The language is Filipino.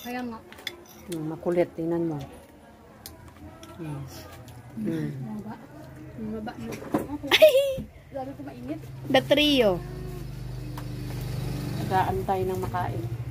Kaya nga. Makulit, tingnan mo. Yes. Mababa. Mababa na. Okay. Grabe ko mainit. The trio. Nag-aantay ng makain.